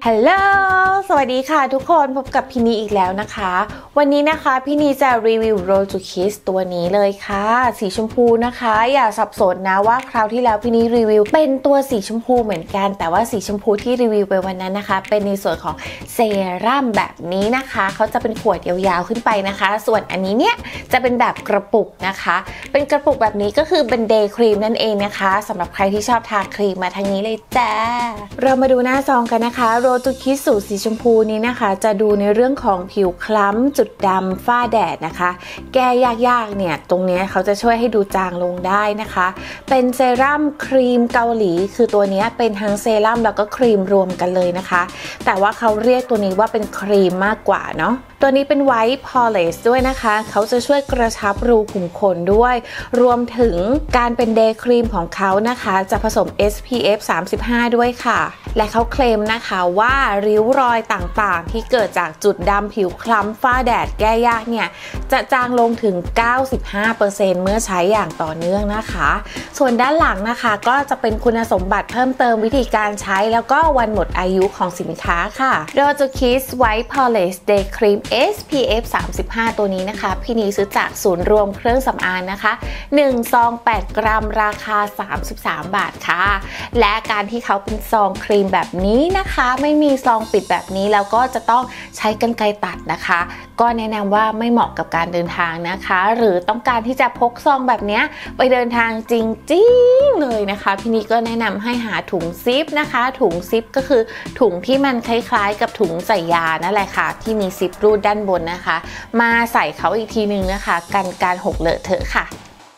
ฮัลโหลสวัสดีค่ะทุกคนพบกับพี่นีอีกแล้วนะคะวันนี้นะคะพี่นีจะรีวิว Road to Kiss ตัวนี้เลยค่ะสีชมพูนะคะอย่าสับสนนะว่าคราวที่แล้วพี่นีรีวิวเป็นตัวสีชมพูเหมือนกันแต่ว่าสีชมพูที่รีวิวไปวันนั้นนะคะเป็นในส่วนของเซรั่มแบบนี้นะคะเขาจะเป็นขวดยาวๆขึ้นไปนะคะส่วนอันนี้เนี่ยจะเป็นแบบกระปุกนะคะเป็นกระปุกแบบนี้ก็คือเป็นเดย์ครีมนั่นเองนะคะสำหรับใครที่ชอบทาครีมมาทางนี้เลยจ้าเรามาดูหน้าซองกันนะคะRoad to Kiss สูตรสีชมพูนี้นะคะจะดูในเรื่องของผิวคล้ำจุดดำฝ้าแดดนะคะแก้ยากๆเนี่ยตรงนี้เขาจะช่วยให้ดูจางลงได้นะคะเป็นเซรั่มครีมเกาหลีคือตัวนี้เป็นทั้งเซรั่มแล้วก็ครีมรวมกันเลยนะคะแต่ว่าเขาเรียกตัวนี้ว่าเป็นครีมมากกว่าเนาะตัวนี้เป็นไวท์พอลิชด้วยนะคะเขาจะช่วยกระชับรูขุมขนด้วยรวมถึงการเป็นเดย์ครีมของเขานะคะจะผสม SPF 35 ด้วยค่ะและเขาเคลมนะคะว่าริ้วรอยต่างๆที่เกิดจากจุดดำผิวคล้ำฝ้าแดดแก้ยากเนี่ยจะจางลงถึง 95% เมื่อใช้อย่างต่อเนื่องนะคะส่วนด้านหลังนะคะก็จะเป็นคุณสมบัติเพิ่มเติมวิธีการใช้แล้วก็วันหมดอายุของสินค้าค่ะ Road to Kiss White Polish Day Cream SPF 35 ตัวนี้นะคะพี่นีซื้อจากศูนย์รวมเครื่องสำอางนะคะ1ซอง8 กรัมราคา33 บาทค่ะและการที่เขาเป็นซองครีมแบบนี้นะคะไม่มีซองปิดแบบนี้แล้วก็จะต้องใช้กรรไกรตัดนะคะก็แนะนำว่าไม่เหมาะกับการเดินทางนะคะหรือต้องการที่จะพกซองแบบนี้ไปเดินทางจริงๆเลยนะคะพี่นีก็แนะนำให้หาถุงซิปนะคะถุงซิปก็คือถุงที่มันคล้ายๆกับถุงใส่ยานั่นแหละค่ะที่มีซิปรูดด้านบนนะคะมาใส่เขาอีกทีนึงนะคะกันการหกเลอะเทอะค่ะ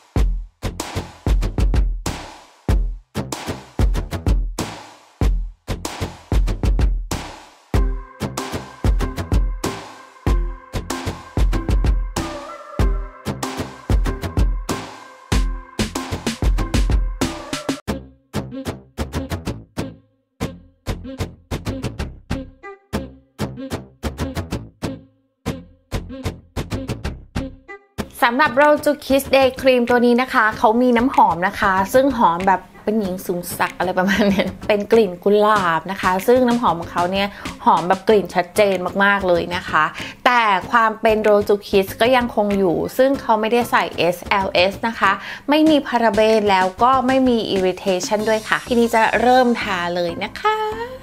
สำหรับ Road to Kiss Day Cream ตัวนี้นะคะเขามีน้ำหอมนะคะซึ่งหอมแบบเป็นหญิงสูงศักดิ์อะไรประมาณนี้เป็นกลิ่นกุหลาบนะคะซึ่งน้ำหอมของเขาเนี่ยหอมแบบกลิ่นชัดเจนมากๆเลยนะคะแต่ความเป็น Road to Kiss ก็ยังคงอยู่ซึ่งเขาไม่ได้ใส่ SLS นะคะไม่มีพาราเบนแล้วก็ไม่มี irritation ด้วยค่ะทีนี้จะเริ่มทาเลยนะคะ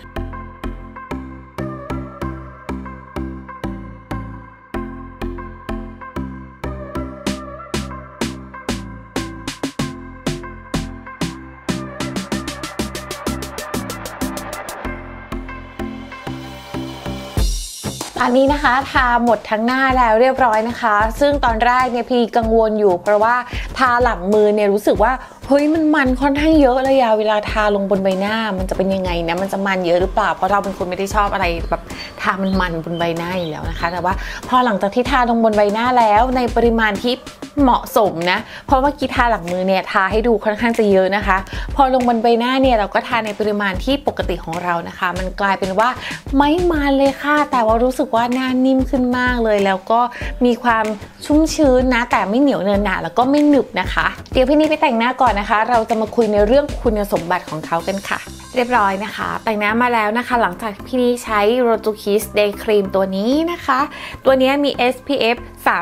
อันนี้นะคะทาหมดทั้งหน้าแล้วเรียบร้อยนะคะซึ่งตอนแรกเนี่ยพี่กังวลอยู่เพราะว่าทาหลังมือเนี่ยรู้สึกว่าเฮ้ยมันค่อนข้างเยอะเลยเวลาทาลงบนใบหน้ามันจะเป็นยังไงนะมันจะมันเยอะหรือเปล่าเพราะเราเป็นคนไม่ได้ชอบอะไรแบบทามันบนใบหน้าอยู่แล้วนะคะแต่ว่าพอหลังจากที่ทาลงบนใบหน้าแล้วในปริมาณที่เหมาะสมนะเพราะเมื่อกี้ทาหลังมือเนี่ยทาให้ดูค่อนข้างจะเยอะนะคะพอลงบนใบหน้าเนี่ยเราก็ทาในปริมาณที่ปกติของเรานะคะมันกลายเป็นว่าไม่มันเลยค่ะแต่ว่ารู้สึกว่าหน้านิ่มขึ้นมากเลยแล้วก็มีความชุ่มชื้นนะแต่ไม่เหนียวเนินหนาแล้วก็ไม่หนึบนะคะเดี๋ยวพี่นี่ไปแต่งหน้าก่อนนะคะเราจะมาคุยในเรื่องคุณสมบัติของเขากันค่ะเรียบร้อยนะคะแต่งหน้ามาแล้วนะคะหลังจากพี่นี่ใช้ Road to Kiss Day Cream ตัวนี้นะคะตัวนี้มี SPF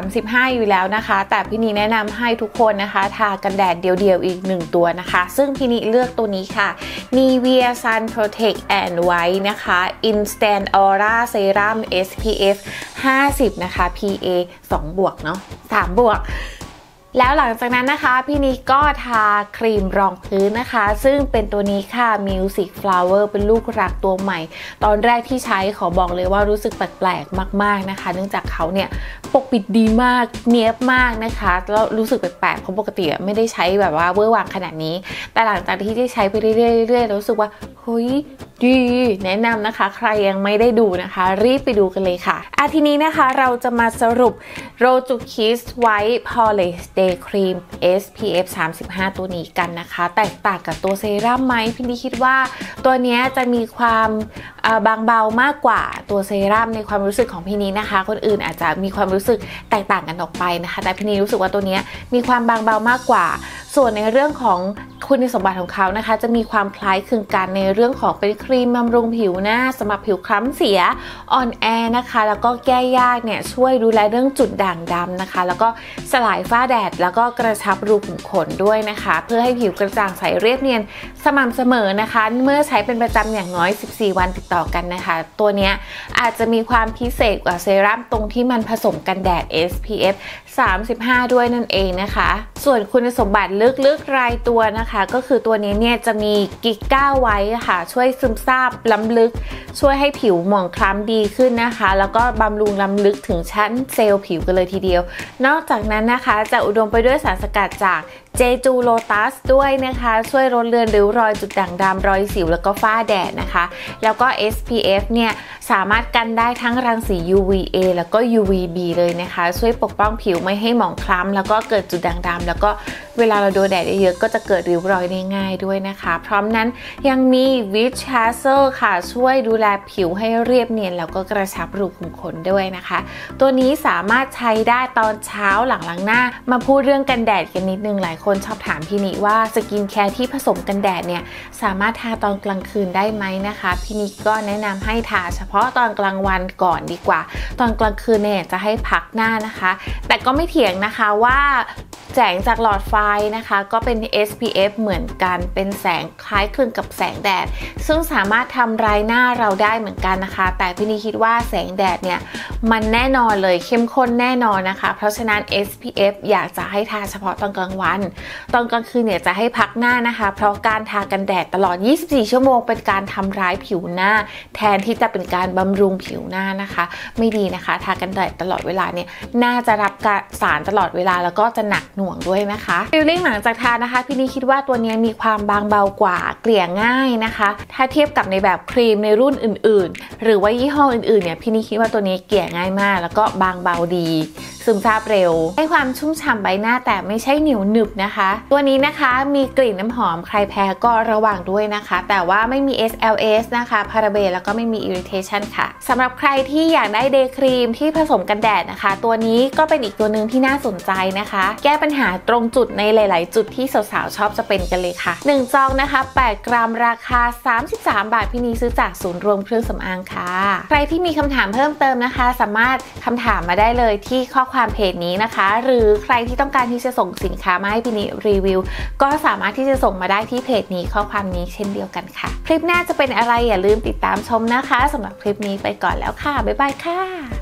35 อยู่แล้วนะคะแต่พี่นี่แนะนำให้ทุกคนนะคะทากันแดดเดียวๆอีก1ตัวนะคะซึ่งพี่นี่เลือกตัวนี้ค่ะ Nivea Sun Protect and White นะคะ Instant Aura Serum SPF 50 นะคะ PA 2 บวกเนาะ3 บวกแล้วหลังจากนั้นนะคะพี่นีก็ทาครีมรองพื้นนะคะซึ่งเป็นตัวนี้ค่ะ Music Flower เป็นลูกรักตัวใหม่ตอนแรกที่ใช้ขอบอกเลยว่ารู้สึกแปลกๆมากๆนะคะเนื่องจากเขาเนี่ยปกปิดดีมากเนียบมากนะคะแล้วรู้สึกแปลกๆเพราะปกติไม่ได้ใช้แบบว่าเวอร์วังขนาดนี้แต่หลังจากที่ได้ใช้ไปเรื่อยๆรู้สึกว่าเฮ้ยดีแนะนำนะคะใครยังไม่ได้ดูนะคะรีบไปดูกันเลยค่ะทีนี้นะคะเราจะมาสรุป Road to Kiss White Polish Day Cream SPF 35 ตัวนี้กันนะคะแตกต่างกับตัวเซรั่มไหมพี่นี่คิดว่าตัวนี้จะมีความบางเบามากกว่าตัวเซรั่มในความรู้สึกของพี่นี่นะคะคนอื่นอาจจะมีความรู้สึกแตกต่างกันออกไปนะคะแต่พี่นี่รู้สึกว่าตัวนี้มีความบางเบามากกว่าส่วนในเรื่องของคุณสมบัติของเขานะคะจะมีความคล้ายคลึงกันในเรื่องของเป็นครีมบำรุงผิวหน้าสำหรับผิวคล้ำเสียอ่อนแอนะคะแล้วก็แก้ยากเนี่ยช่วยดูแลเรื่องจุดด่างดำนะคะแล้วก็สลายฝ้าแดดแล้วก็กระชับรูขุมขนด้วยนะคะเพื่อให้ผิวกระจ่างใสเรียบเนียนสม่ำเสมอนะคะเมื่อใช้เป็นประจำอย่างน้อย14วันติดต่อกันนะคะตัวเนี้ยอาจจะมีความพิเศษกว่าเซรั่มตรงที่มันผสมกันแดด SPF 35 ด้วยนั่นเองนะคะส่วนคุณสมบัติลึกๆรายตัวนะคะก็คือตัวนี้เนี่ยจะมีกิก้าไว้ค่ะช่วยซึมซาบล้ำลึกช่วยให้ผิวหมองคล้ำดีขึ้นนะคะแล้วก็บำรุงล้ำลึกถึงชั้นเซลล์ผิวกันเลยทีเดียวนอกจากนั้นนะคะจะอุดมไปด้วยสารสกัดจากเจจูโลตัสด้วยนะคะช่วยลดเลือนริ้วรอยจุดด่างดำรอยสิวแล้วก็ฝ้าแดดนะคะแล้วก็ SPF เนี่ยสามารถกันได้ทั้งรังสี UVA แล้วก็ UVB เลยนะคะช่วยปกป้องผิวไม่ให้หมองคล้ำแล้วก็เกิดจุดด่างดำแล้วก็เวลาเราโดนแดดเยอะๆก็จะเกิดริ้วรอยได้ง่ายด้วยนะคะพร้อมนั้นยังมี Witch Hazel ค่ะช่วยดูแลผิวให้เรียบเนียนแล้วก็กระชับรูขุมขนด้วยนะคะตัวนี้สามารถใช้ได้ตอนเช้าหลังล้างหน้ามาพูดเรื่องกันแดดกันนิดนึงหลายคนชอบถามพี่นิว่าสกินแคร์ที่ผสมกันแดดเนี่ยสามารถทาตอนกลางคืนได้ไหมนะคะพี่นิก็แนะนำให้ทาเฉพาะตอนกลางวันก่อนดีกว่าตอนกลางคืนเนี่ยจะให้พักหน้านะคะแต่ก็ไม่เถียงนะคะว่าแสงจากหลอดไฟนะคะก็เป็น SPF เหมือนกันเป็นแสงคล้ายคลึงกับแสงแดดซึ่งสามารถทำลายหน้าเราได้เหมือนกันนะคะแต่พี่นิคิดว่าแสงแดดเนี่ยมันแน่นอนเลยเข้มข้นแน่นอนนะคะเพราะฉะนั้น SPF อยากจะให้ทาเฉพาะตอนกลางวันตอนกลางคืนเนี่ยจะให้พักหน้านะคะเพราะการทากันแดดตลอด24ชั่วโมงเป็นการทำร้ายผิวหน้าแทนที่จะเป็นการบำรุงผิวหน้านะคะไม่ดีนะคะทากันแดดตลอดเวลาเนี่ยน่าจะรับสารตลอดเวลาแล้วก็จะหนักหน่วงด้วยนะคะฟีลลิ่งหลังจากทานะคะพี่นี่คิดว่าตัวนี้มีความบางเบากว่าเกลี่ยง่ายนะคะถ้าเทียบกับในแบบครีมในรุ่นอื่นๆหรือว่ายี่ห้ออื่นๆเนี่ยพี่นี่คิดว่าตัวนี้เกลี่ยง่ายมากแล้วก็บางเบาดีซึมซาบเร็วให้ความชุ่มฉ่ำใบหน้าแต่ไม่ใช่เหนียวหนึบนะคะตัวนี้นะคะมีกลิ่นน้ำหอมใครแพ้ก็ระวังด้วยนะคะแต่ว่าไม่มี SLS นะคะพาราเบนแล้วก็ไม่มี irritation ค่ะสำหรับใครที่อยากได้เดย์ครีมที่ผสมกันแดดนะคะตัวนี้ก็เป็นอีกตัวหนึ่งที่น่าสนใจนะคะแก้ปัญหาตรงจุดในหลายๆจุดที่สาวๆชอบจะเป็นกันเลยค่ะ1ซองนะคะ8กรัมราคา33 บาทพี่นีซื้อจากศูนย์รวมเครื่องสำอางค่ะใครที่มีคำถามเพิ่มเติมนะคะสามารถคำถามมาได้เลยที่ข้อความเพจนี้นะคะหรือใครที่ต้องการที่จะส่งสินค้ามาให้พี่นีรีวิวก็สามารถที่จะส่งมาได้ที่เพจนี้ข้อความนี้เช่นเดียวกันค่ะคลิปหน้าจะเป็นอะไรอย่าลืมติดตามชมนะคะสำหรับคลิปนี้ไปก่อนแล้วค่ะบ๊ายบายค่ะ